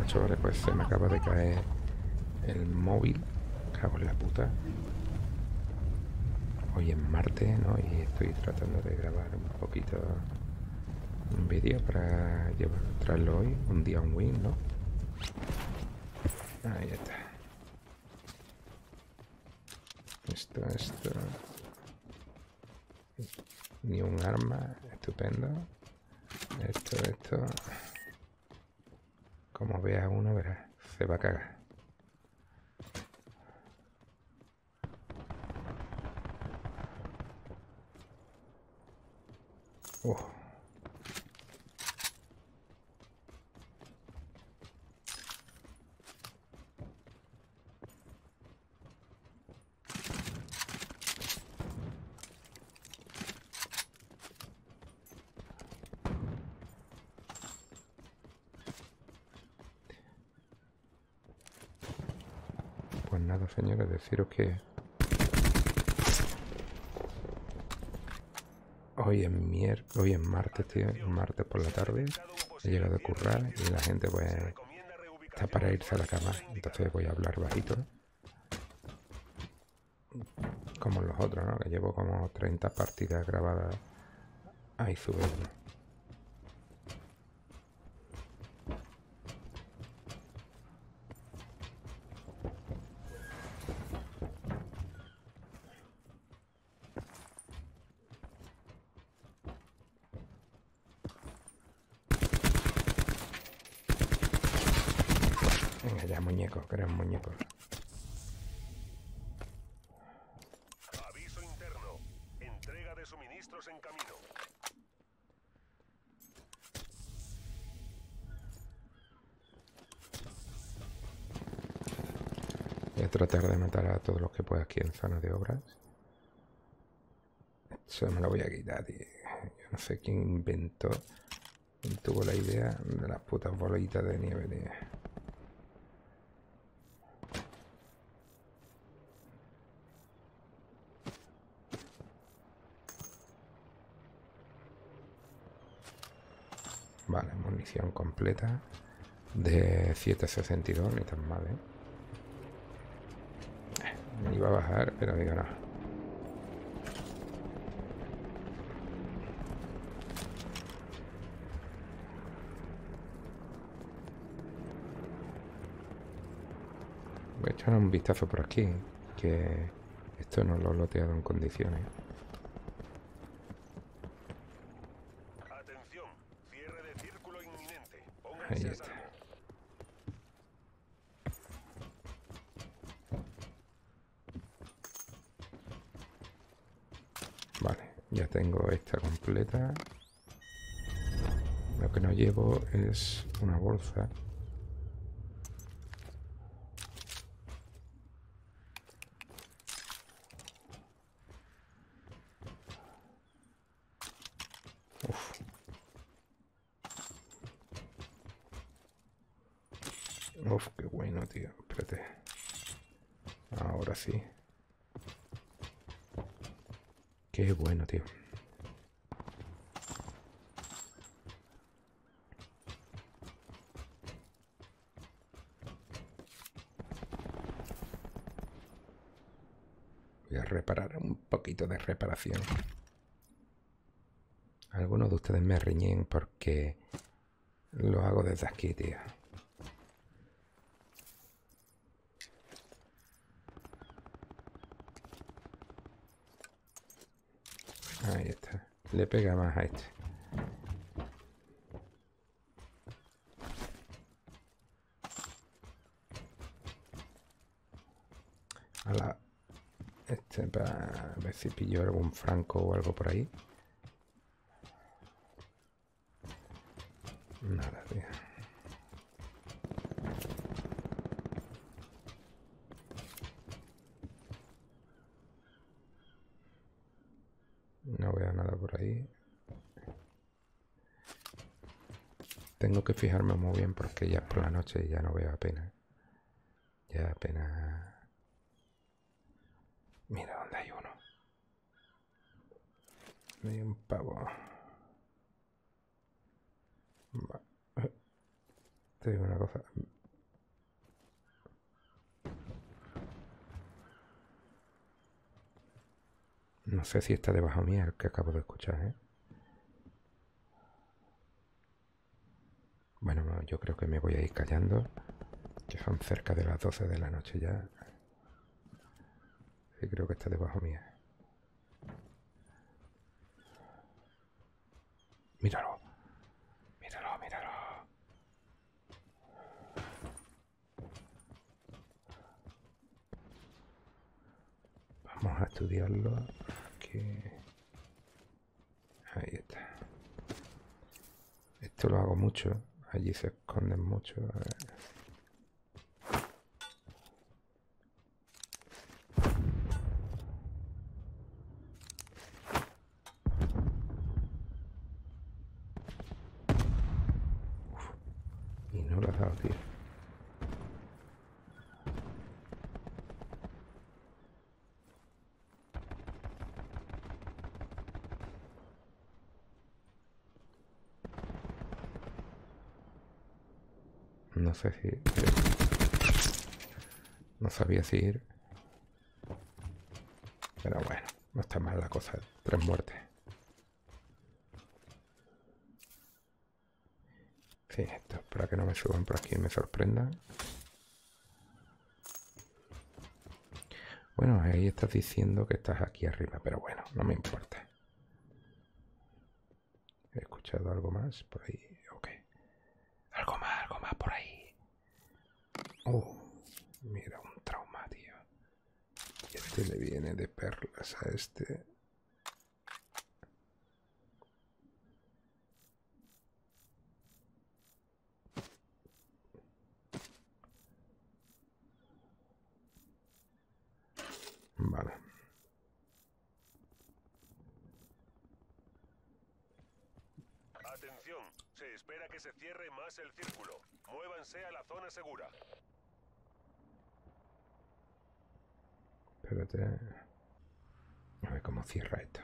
chavales, pues se me acaba de caer el móvil. Cago en la puta. Hoy es martes, ¿no? Y estoy tratando de grabar un poquito un vídeo para traerlo hoy. Un día un win, ¿no? Ahí está. Esto. Ni un arma. Estupendo. Esto. Como vea uno, verás. Se va a cagar. Pues nada, señores, deciros que hoy es martes, tío, martes por la tarde. He llegado a currar y la gente pues está para irse a la cama. Entonces voy a hablar bajito, como los otros, ¿no? Que llevo como 30 partidas grabadas ahí subiendo. Venga ya, muñecos, que eran muñecos. Aviso interno. Entrega de suministros en camino. Voy a tratar de matar a todos los que pueda aquí en zona de obras. Eso me lo voy a quitar, tío. Yo no sé quién inventó, quién tuvo la idea de las putas bolitas de nieve, tío. Vale, munición completa de 7,62, ni tan mal, ¿eh? Me iba a bajar, pero digo no. Voy a echar un vistazo por aquí, que esto no lo he loteado en condiciones. Atención, cierre de círculo inminente. Ahí Pónganse a está. salvo. Vale, ya tengo esta completa. Lo que no llevo es una bolsa. Uf. Uf, qué bueno, tío. Espérate. Ahora sí. Qué bueno, tío. Voy a reparar un poquito de reparación. Algunos de ustedes me riñen porque lo hago desde aquí, tío. Ahí está. Le pega más a este. A la... Este para ver si pillo algún franco o algo por ahí. Nada, tío. No veo nada por ahí. Tengo que fijarme muy bien porque ya es por la noche y ya no veo apenas. Ya apenas... Mira dónde hay uno. Hay un pavo. Te digo una cosa. No sé si está debajo mía el que acabo de escuchar, ¿eh? Bueno, yo creo que me voy a ir callando, que son cerca de las 12 de la noche ya. Sí, creo que está debajo mía. Míralo. Míralo, míralo. Vamos a estudiarlo. Aquí. Ahí está. Esto lo hago mucho. Allí se esconden mucho. A ver. Uf, y no lo has dado, tío. No sé si... No sabía si ir. Pero bueno, no está mal la cosa. 3 muertes. Sí, esto es para que no me suban por aquí y me sorprendan. Bueno, ahí estás diciendo que estás aquí arriba, pero bueno, no me importa. He escuchado algo más por ahí. Ok. Algo más por ahí. Mira, un trauma, tío. Y este le viene de perlas a este. Vale. Atención, se espera que se cierre más el círculo. Muévanse a la zona segura. Espérate. A ver cómo cierra esto.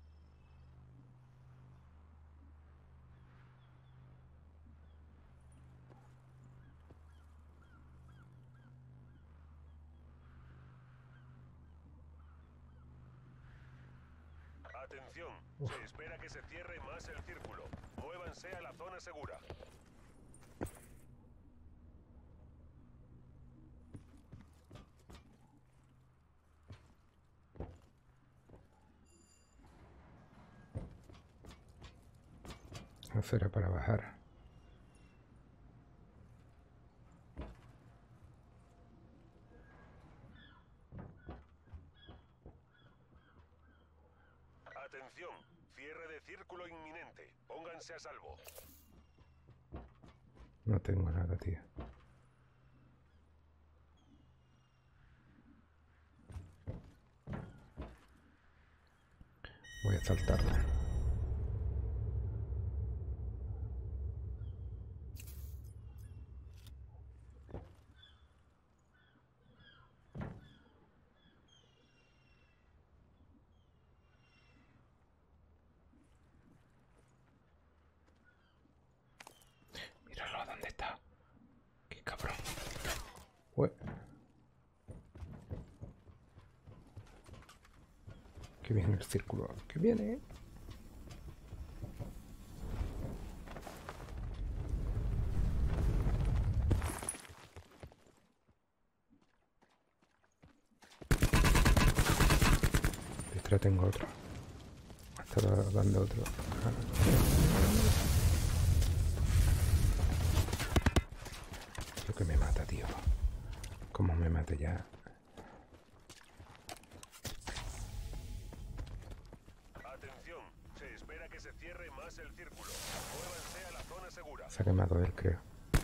Atención, se espera que se cierre más el círculo. Muévanse a la zona segura. Acera para bajar. Atención, cierre de círculo inminente. Pónganse a salvo. No tengo nada, tío. Voy a saltarla. Míralo, ¿dónde está? Qué cabrón. Ué. Que viene el círculo. Que viene. Detrás tengo otro. Me está dando otro. Lo que me mata, tío. Cómo me mate ya. Atención, se espera que se cierre más el círculo. Muévanse a la zona segura. Se ha quemado él, creo.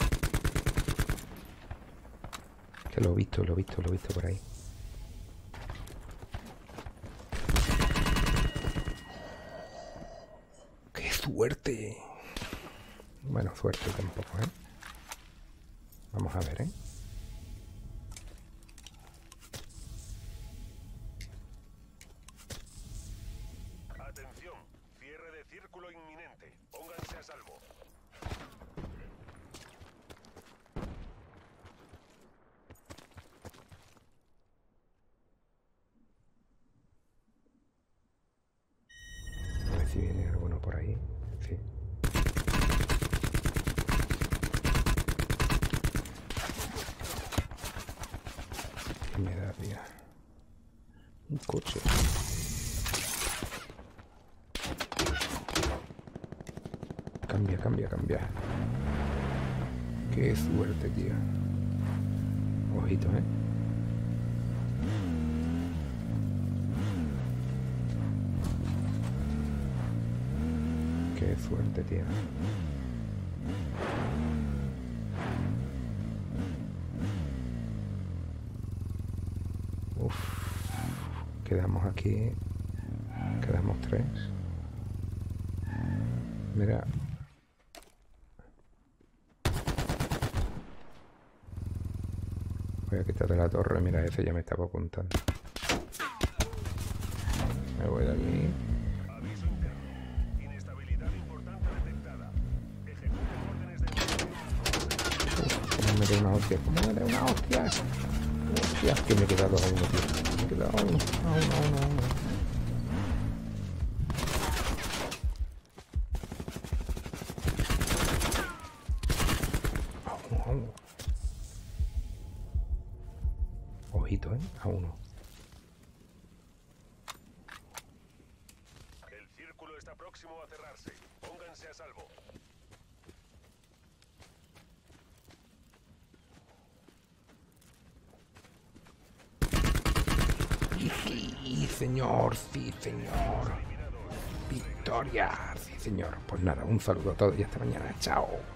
Que lo he visto por ahí. ¡Qué suerte! Bueno, suerte tampoco, ¿eh? Vamos a ver, ¿eh? Atención, cierre de círculo inminente. Pónganse a salvo. uno por ahí. Sí. ¿Qué me da, tío? Un coche. Cambia, cambia, cambia. Qué suerte, tío. Ojito, ¿eh? Qué suerte, tío. Uf. Quedamos aquí. Quedamos 3. Mira. Voy a quitarle la torre. Mira, ese ya me estaba apuntando. Me voy de aquí. Aviso interno. Inestabilidad importante detectada. Ejecuten órdenes de... ¿Cómo me da una hostia? ¿Cómo me da una hostia? Hostia, que me he quedado a 1, tío. Me he quedado a 1, a 1. Ojito, a 1. El círculo está próximo a cerrarse. Pónganse a salvo. Sí, señor, sí, señor. Victoria, sí, señor. Pues nada, un saludo a todos y hasta mañana. Chao.